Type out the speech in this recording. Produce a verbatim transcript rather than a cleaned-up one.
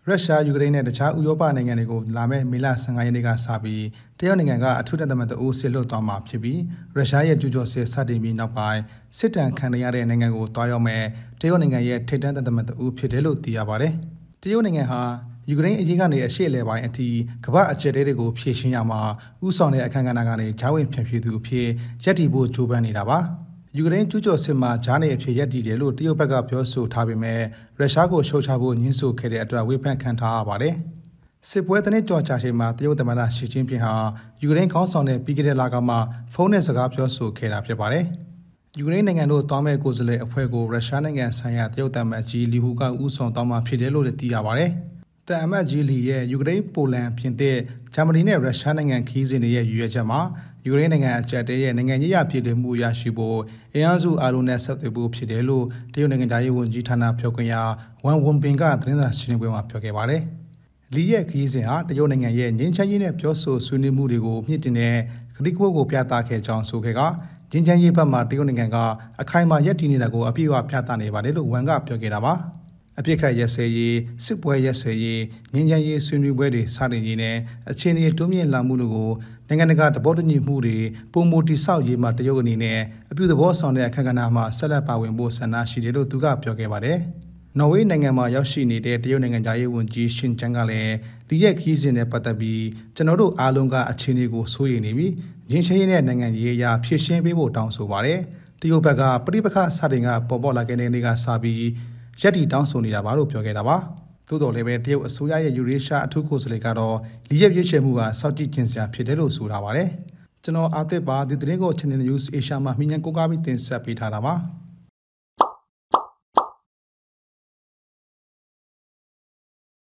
ရုရှားယူကရိန်းနဲ့တခြားဥရောပနိုင်ငံတွေကိုလာမယ့်မေလဆယ်ငါရက်နေ့ကစပြီးတရုတ်နိုင်ငံကအထူးတပ်သမတ်တအိုးစစ်လွတ်သွားမှာဖြစ်ပြီးရုရှားရဲ့ကျူးကျော်စစ်စတင်ပြီးနောက်ပိုင်းစစ်တမ်းခံရတဲ့နိုင်ငံကိုတွားရောက်မဲ့တရုတ်နိုင်ငံရဲ့ထိပ်တန်းတပ်သမတ်တအိုးဖြစ်တယ်လို့သိရပါတယ်။တရုတ်နိုင်ငံဟာယူကရိန်းအရေးကနေအရှေ့အလယ်ပိုင်းအထိကမ္ဘာအကျပ်တဲတွေကိုဖြည့်ရှင်းရမှာဥဆောင်တဲ့အခမ်းအနားကနေဂျားဝင်ဖြန့်ဖြူးသူအဖြစ်ရပ်တည်ဖို့ကြိုးပမ်းနေတာပါ။ယူကရိန်းကျူးကျော်စစ်မှာဂျားနေအဖြစ်ရပ်တည်တယ်လို့တရုတ်ဘက်ကပြောဆိုထားပေမဲ့ရုရှားကိုရှုတ်ချဖို့ညှင်းဆိုခဲ့တဲ့အတွက်ဝေဖန်ခံထားရပါတယ်။စစ်ပွဲတစ်နှစ်ကျော်ကြာချိန်မှာတရုတ်သမ္မတရှီကျင်းပင်ဟာယူကရိန်းခေါင်းဆောင်တဲ့ပြီးခဲ့တဲ့လကမှဖုန်းနဲ့စကားပြောဆိုခဲ့တာဖြစ်ပါတယ်။ယူကရိန်းနိုင်ငံတို့တောင်းမဲ့ကိုယ်စားလှယ်အဖွဲ့ကိုရုရှားနိုင်ငံဆိုင်ရာတရုတ်သမ္မတကြီးလီဟူကဦးဆောင်တောင်းမှဖြစ်တယ်လို့လည်းသိရပါတယ်။တန်အမတ်ကြီးလီရဲ့ယူကရိန်းပိုလန်ပြင်သစ်ဂျာမနီနဲ့ရုရှားနိုင်ငံခီးစဉ်တွေရဲ့ရည်ရွယ်ချက်မှာယူကရိန်းနိုင်ငံအကြက်တဲရဲ့နိုင်ငံရေးရပြည်တယ်မှုရရှိဖို့အင်အားစုအားလုံးနဲ့ဆက်သွယ်ဖို့ဖြစ်တယ်လို့တရုတ်နိုင်ငံသားရေးဝန်ကြီးဌာနပြောခွင့်ရဝမ်ဝန်ပင်ကသတင်းစာရှင်းလင်းပွဲမှာပြောခဲ့ပါတယ်။လီရဲ့ခီးစဉ်ဟာတရုတ်နိုင်ငံရဲ့ငြိမ်းချမ်းရေးနဲ့ပြောဆိုဆွေးနွေးမှုတွေကိုမြင့်တင်တဲ့ကတိကဝတ်ကိုပြသခဲ့ကြောင်းဆိုခဲ့ကငြိမ်းချမ်းရေးဘက်မှာတရုတ်နိုင်ငံကအခိုင်အမာရပ်တည်နေတာကိုအပြည့်အဝပြသနေပါတယ်လို့ဝမ်ကပြောခဲ့တာပါ။အပြစ်ခတ်ရက်စဲရေးစစ်ပွဲရက်စဲရေးငြိမ်းချမ်းရေးဆွေးနွေးပွဲတွေစတင်ရေးနဲ့အခြေအနေတိုးမြင့်လာမှုတို့ကိုနိုင်ငံတကာသဘောတူညီမှုတွေပုံမတိဆောက်ရေးမှာတရုတ်အနေနဲ့အပြုသဘောဆောင်တဲ့အခမ်းအနားမှာဆက်လက်ပါဝင်ဖို့ဆန္ဒရှိတယ်လို့သူကပြောခဲ့ပါတယ်။နော်ဝေးနိုင်ငံမှာရောက်ရှိနေတဲ့တရုတ်နိုင်ငံသားရေးဝန်ကြီးရှင်ကျန်းကလည်းဒီရက်ခီးစဉ်နဲ့ပတ်သက်ပြီးကျွန်တော်တို့အားလုံးကအခြေအနေကိုစိုးရိမ်နေပြီးငြိမ်းချမ်းရေးနဲ့နိုင်ငံရေးအရာဖြည့်ရှင်းပေးဖို့တောင်းဆိုပါတယ်။တရုတ်ဘက်ကပဋိပက္ခစတင်ကပေါ်ပေါက်လာတဲ့နေ့ကစပြီးရက်တီတောင်းဆိုနေတာပါလို့ပြောခဲ့တာပါ။သို့တော်လည်းပဲတရုတ်အစိုးရရဲ့ယူရေးရှားအထူးကိုယ်စားလှယ်ကတော့လီရဲ့ရွေးချယ်မှုကစောင့်ကြည့်ကျင်စရာဖြစ်တယ်လို့ဆိုထားပါတယ်။ကျွန်တော်အာသစ်ပါဒီသတင်းကို Channel News Asia မှာမှီညံကိုးကားပြီးတင်ဆက်ပေးထားတာပါ။